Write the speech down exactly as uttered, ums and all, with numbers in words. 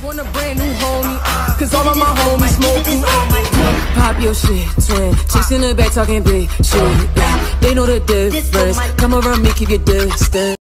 want a brand new homie, cause all of my homies smoking. Pop your shit, twin. Chicks in the back talking big shit. Yeah. They know the difference. Come around me, keep your distance.